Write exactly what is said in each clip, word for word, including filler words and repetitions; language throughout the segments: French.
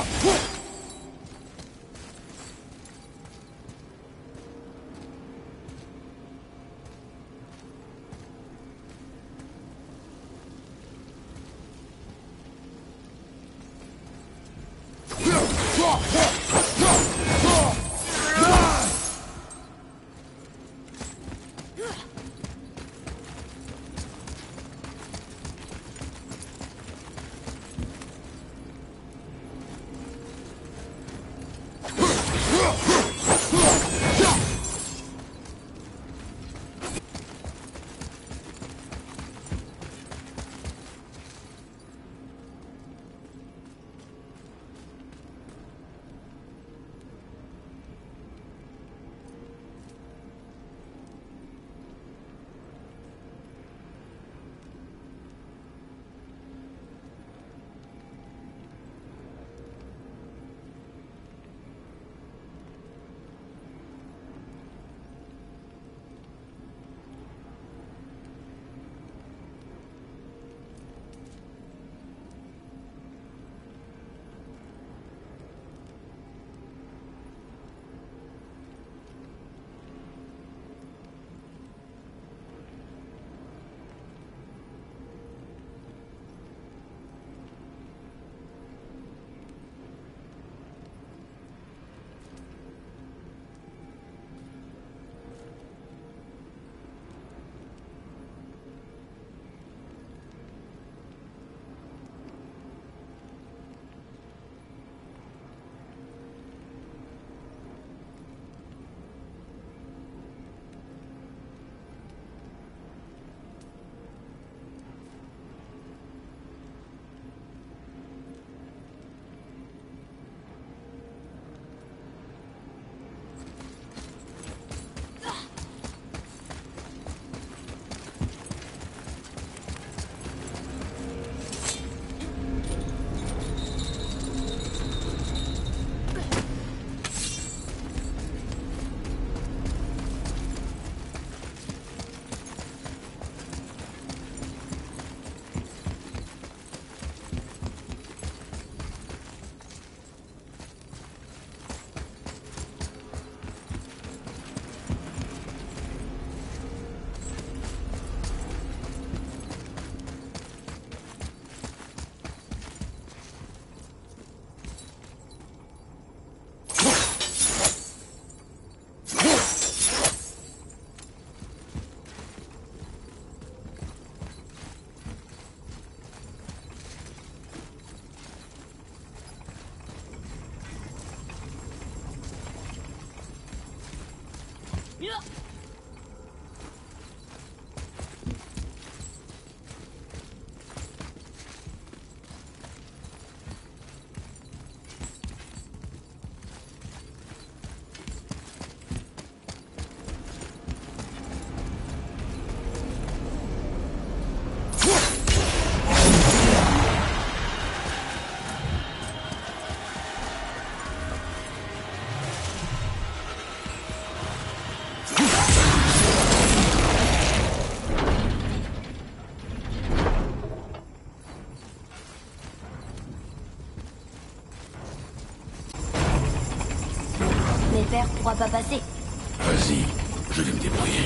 Père pourra pas passer. Vas-y, je vais me débrouiller.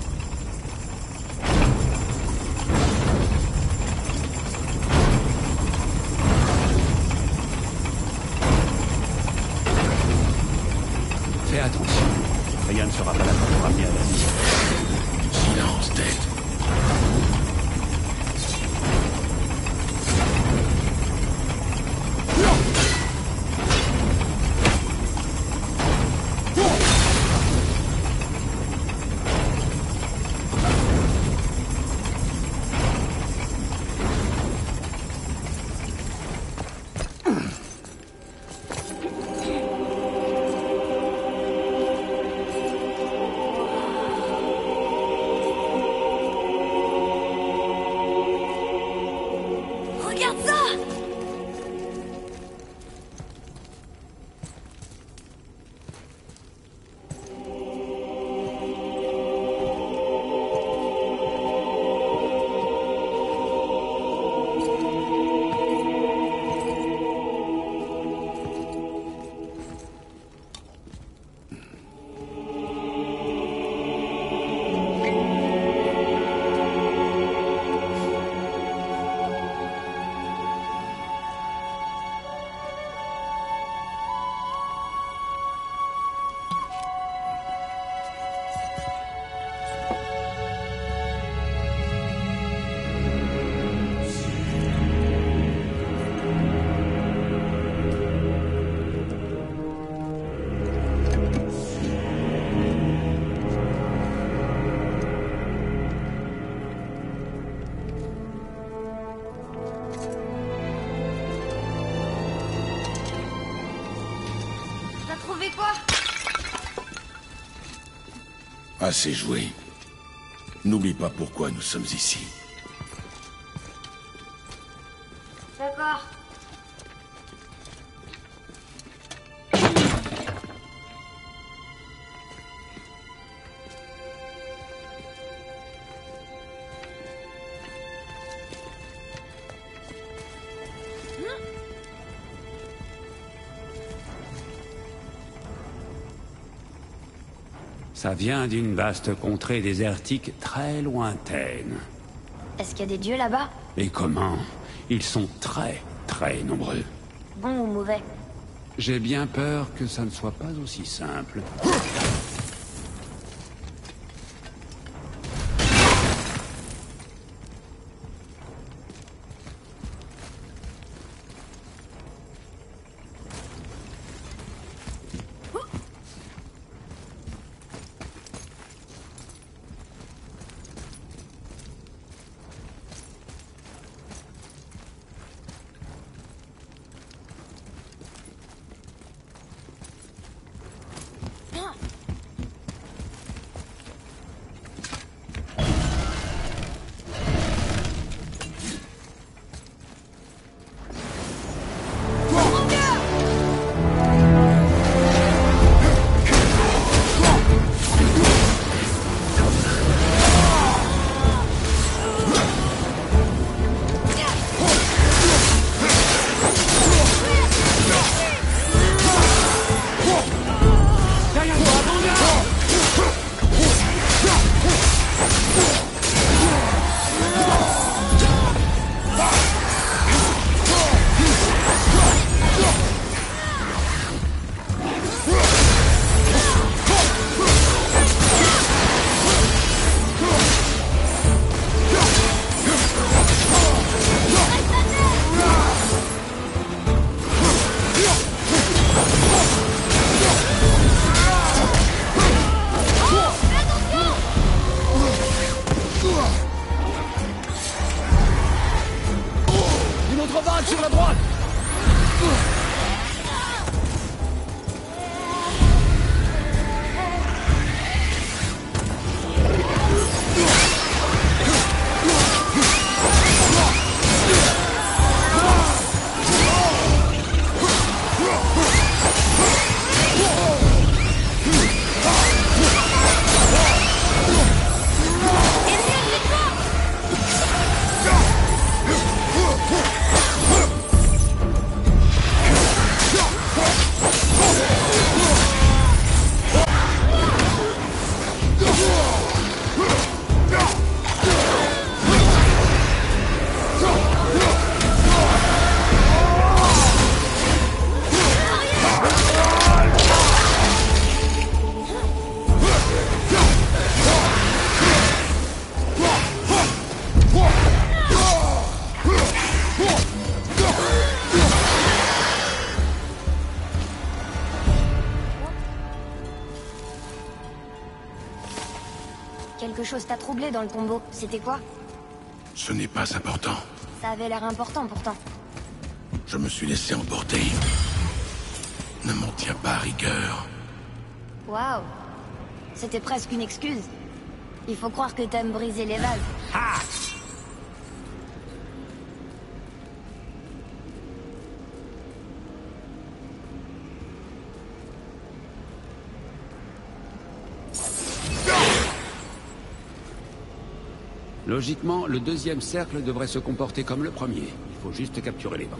Fais attention. Rien ne sera pas là pour nous ramener à la vie. Silence, tête. T'as trouvé quoi? Assez joué. N'oublie pas pourquoi nous sommes ici. D'accord. Ça vient d'une vaste contrée désertique très lointaine. Est-ce qu'il y a des dieux là-bas? Et comment? Ils sont très, très nombreux. Bon ou mauvais? J'ai bien peur que ça ne soit pas aussi simple. Sur la droite! Quelque chose t'a troublé dans le tombeau. C'était quoi? Ce n'est pas important. Ça avait l'air important pourtant. Je me suis laissé emporter. Ne m'en tiens pas à rigueur. Waouh. C'était presque une excuse. Il faut croire que t'aimes briser les vases. Ha! Logiquement, le deuxième cercle devrait se comporter comme le premier. Il faut juste capturer les bancs.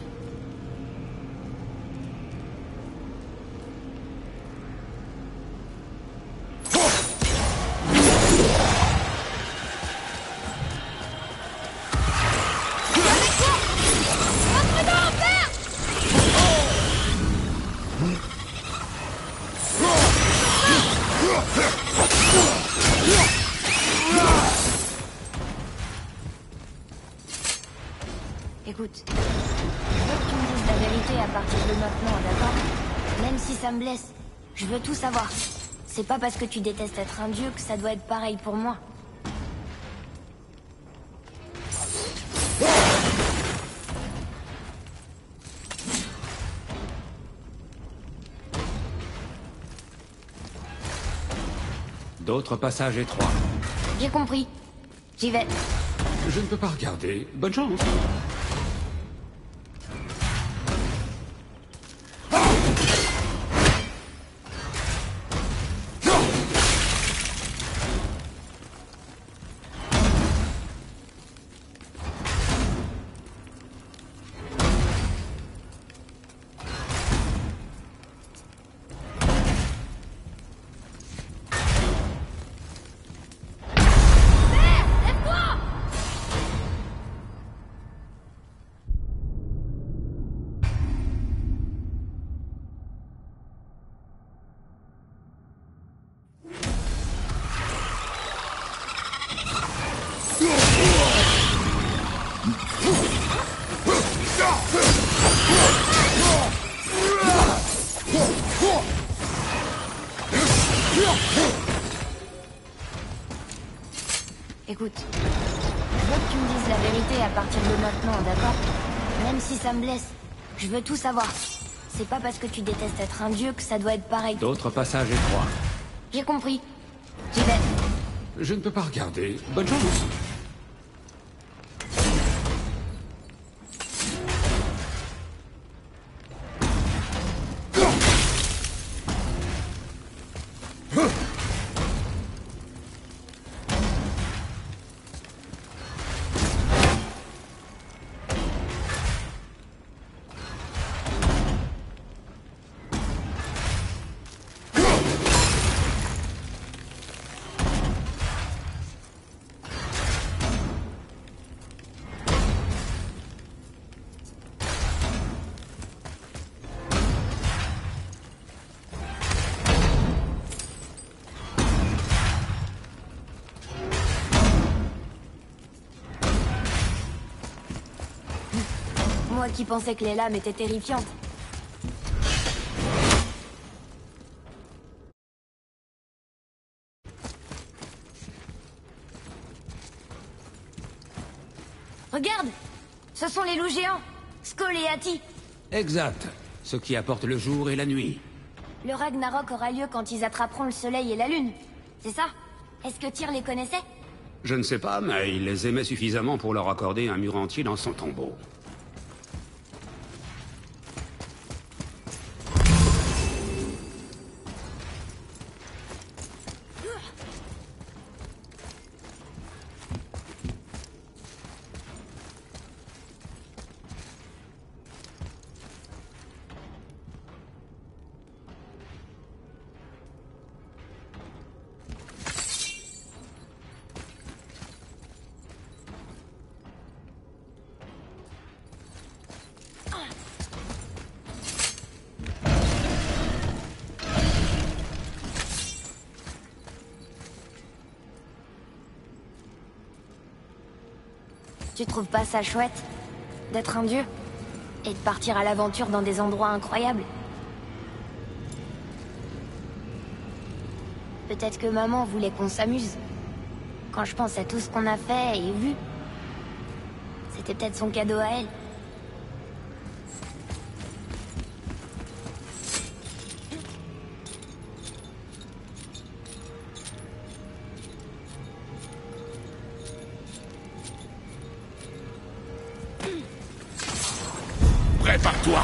Écoute, je veux que tu me dises la vérité à partir de maintenant, d'accord? Même si ça me blesse, je veux tout savoir. C'est pas parce que tu détestes être un dieu que ça doit être pareil pour moi. D'autres passages étroits. J'ai compris. J'y vais. Je ne peux pas regarder. Bonne chance. Écoute, je veux que tu me dises la vérité à partir de maintenant, d'accord? Même si ça me blesse, je veux tout savoir. C'est pas parce que tu détestes être un dieu que ça doit être pareil. D'autres passages étroits. J'ai compris. J'y vais. Je ne peux pas regarder. Bonne chance. Moi qui pensais que les lames étaient terrifiantes. Regarde! Ce sont les loups géants! Skoll et Hati! Exact. Ce qui apporte le jour et la nuit. Le Ragnarok aura lieu quand ils attraperont le soleil et la lune. C'est ça? Est-ce que Tyr les connaissait? Je ne sais pas, mais il les aimait suffisamment pour leur accorder un mur entier dans son tombeau. Tu trouves pas ça chouette? D'être un dieu? Et de partir à l'aventure dans des endroits incroyables? Peut-être que maman voulait qu'on s'amuse. Quand je pense à tout ce qu'on a fait et vu, c'était peut-être son cadeau à elle. Prépare-toi!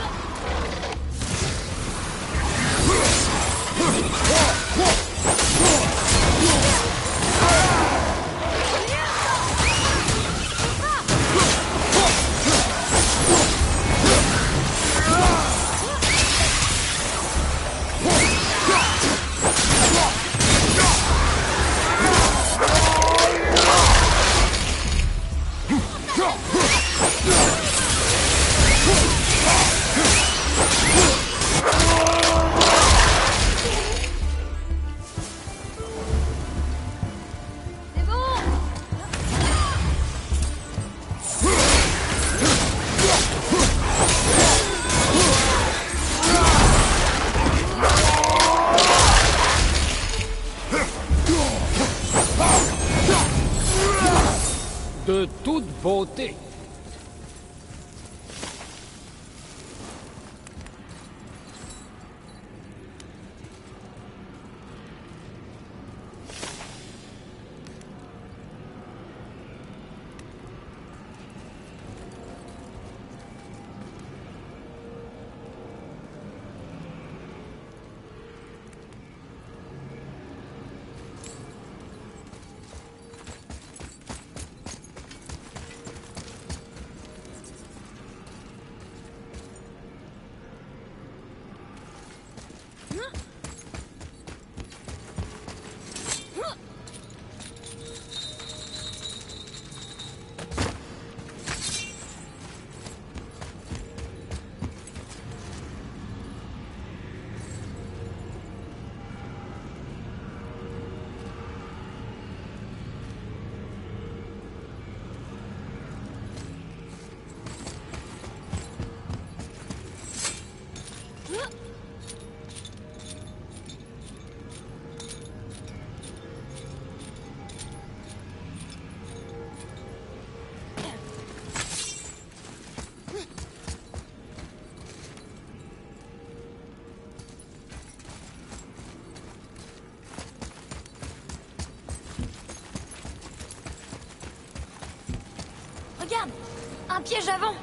De toute beauté. Regarde! Un piège avant!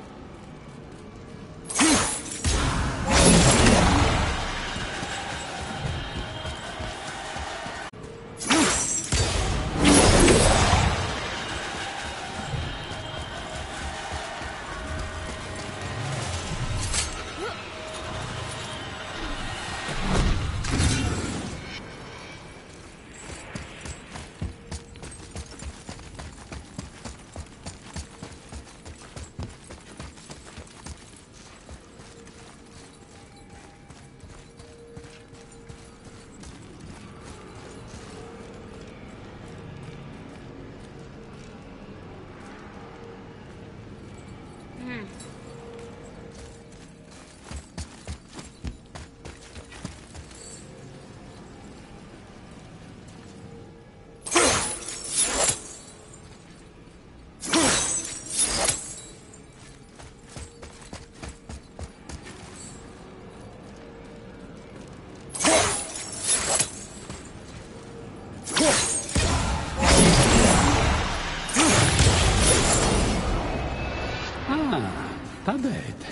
Pas bête.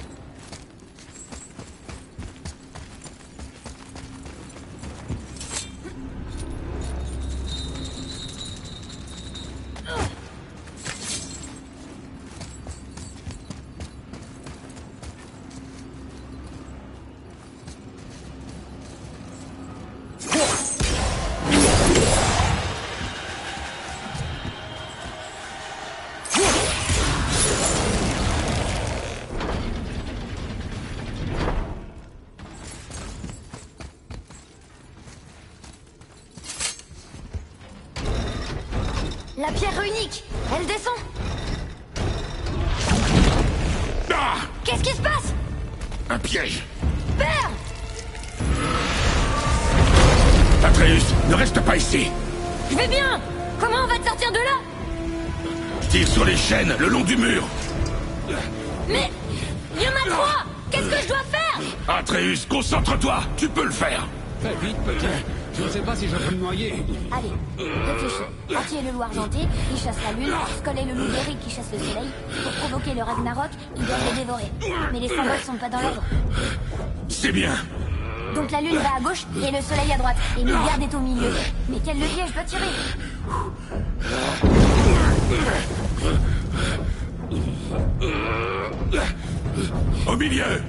La pierre unique! Elle descend! Ah! Qu'est-ce qui se passe? Un piège! Père! Atreus, ne reste pas ici! Je vais bien! Comment on va te sortir de là? Tire sur les chaînes, le long du mur! Mais... il y en a trois! Qu'est-ce que je dois faire? Atreus, concentre-toi! Tu peux le faire! Fais vite, petit. Je ne sais pas si je peux me noyer. Allez, réfléchis. Entier le loup argenté, il chasse la lune, Skoll est le loup d'Eric qui chasse le soleil. Pour provoquer le Ragnarok, ils doivent le dévorer. Mais les symboles sont pas dans l'ordre. C'est bien! Donc la lune va à gauche et le soleil à droite. Et Midgard est au milieu. Mais quel levier je dois tirer? Au milieu!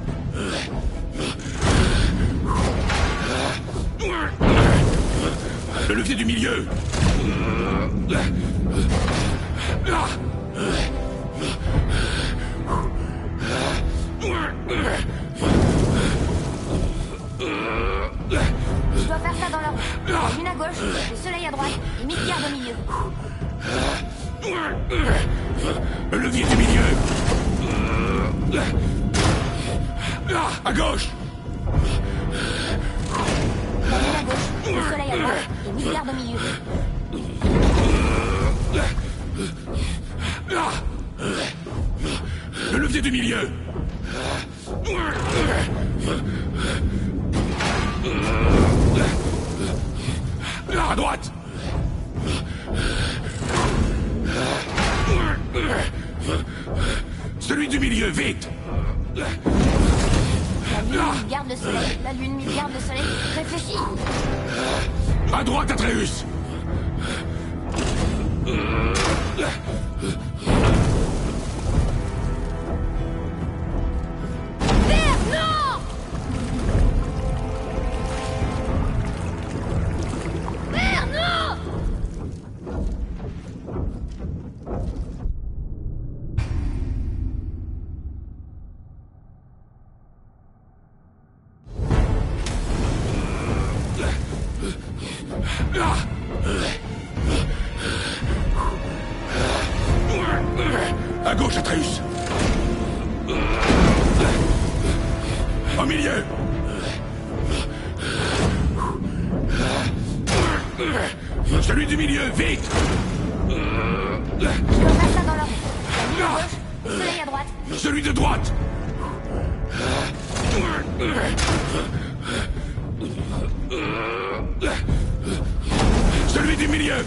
Le levier du milieu! Je dois faire ça dans l'ordre. La lune à gauche, le soleil à droite et Midgard au milieu. Le levier du milieu! À gauche! La lune à gauche, le soleil à droite et Midgard au milieu. Le levier du milieu! À droite! Celui du milieu, vite! La lune Midgard le soleil, la lune Midgard le soleil. Réfléchis! À droite, Atreus! Père, non! À gauche, Atreus. Au milieu. Celui du milieu, vite. Je dois faire ça dans l'ordre. La ligne à gauche, le soleil à droite. Celui de droite. Celui du milieu.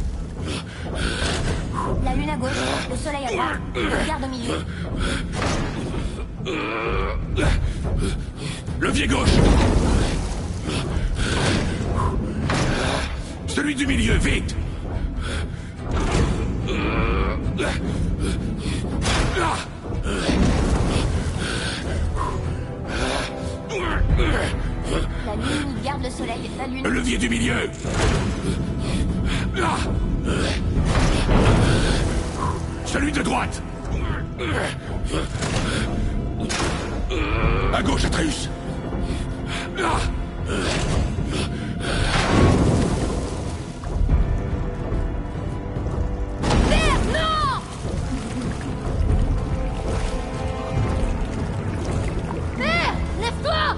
La lune à gauche, le soleil à droite, le garde au milieu. Levier gauche. Celui du milieu, vite. La lune garde le soleil, la lune... Le levier du milieu. Celui de droite. À gauche, Atreus. Père, non! Père, lève-toi!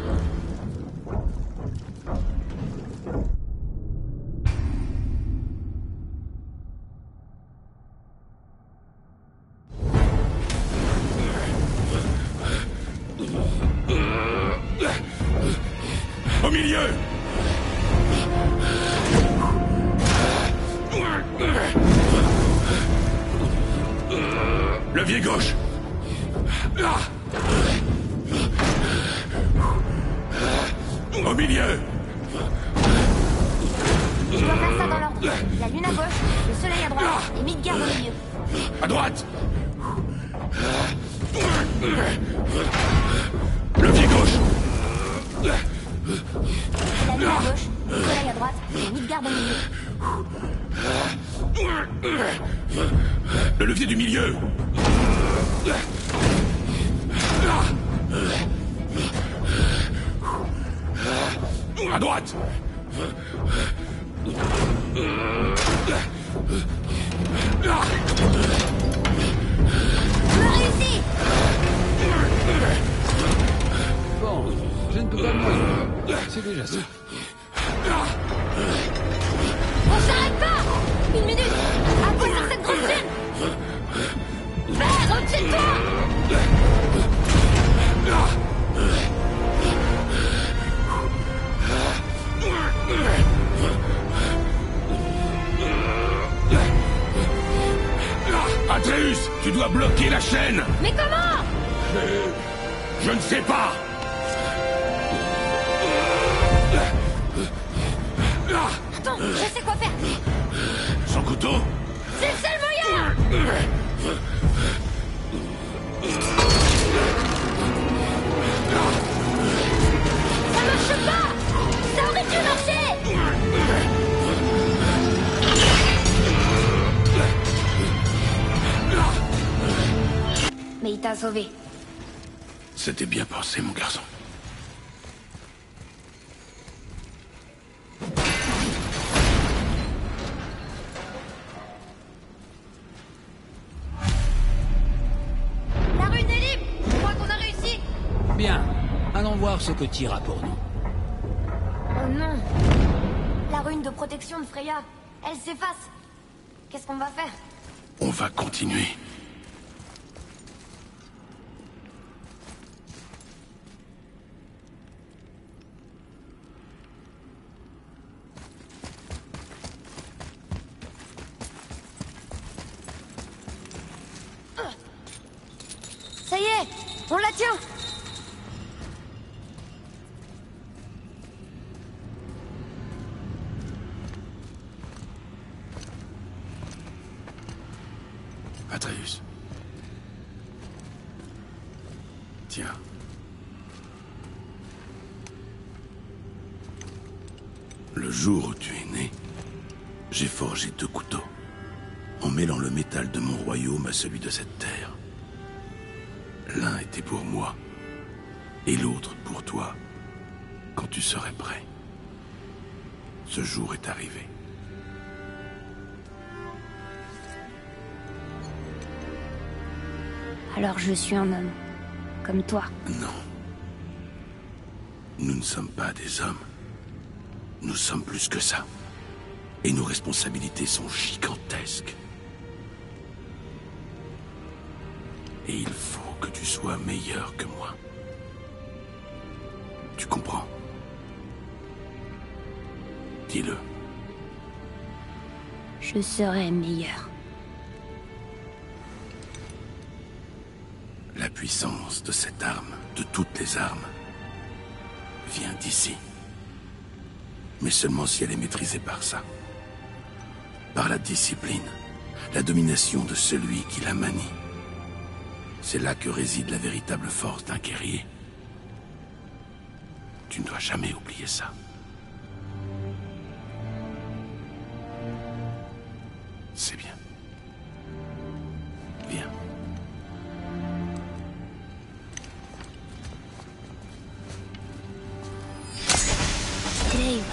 Au milieu. Levier gauche. Au milieu. Je dois faire ça dans l'ordre. La lune à gauche, le soleil à droite, et Midgard au milieu. À droite. Levier gauche. La lune à gauche, le soleil à droite, et Midgard au milieu. Le levier du milieu. À droite. Je réussis! Bon, je ne peux pas mourir. C'est déjà ça. On s'arrête pas! Une minute! À quoi sert cette grosse chaîne? Père, au-dessus de toi! Atreus, tu dois bloquer la chaîne. Mais comment? Je, je ne sais pas. Attends, je sais quoi faire! Son couteau. C'est le seul moyen! Ça marche pas! Ça aurait dû marcher! Mais il t'a sauvé. C'était bien pensé, mon garçon. La rune est libre! Je crois qu'on a réussi! Bien. Allons voir ce que Tyr a pour nous. Oh non! La rune de protection de Freya, elle s'efface. Qu'est-ce qu'on va faire? On va continuer. Ça y est! On la tient! Atreus. Tiens. Le jour où tu es né, j'ai forgé deux couteaux, en mêlant le métal de mon royaume à celui de cette terre. L'un était pour moi, et l'autre pour toi, quand tu serais prêt. Ce jour est arrivé. Alors je suis un homme. Comme toi. Non. Nous ne sommes pas des hommes. Nous sommes plus que ça. Et nos responsabilités sont gigantesques. Et il faut que tu sois meilleur que moi. Tu comprends? Dis-le. Je serai meilleur. La puissance de cette arme, de toutes les armes, vient d'ici. Mais seulement si elle est maîtrisée par ça. Par la discipline, la domination de celui qui la manie. C'est là que réside la véritable force d'un guerrier. Tu ne dois jamais oublier ça. C'est bien. Viens. Dave.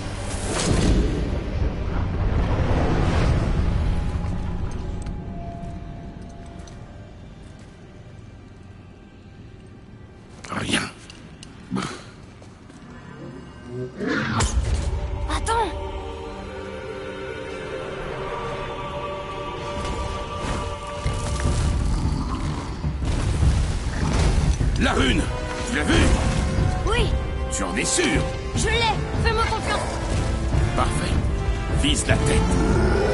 Rien. Attends! La rune! Tu l'as vue? Oui! Tu en es sûr? Je l'ai! Fais-moi confiance! Parfait. Vise la tête.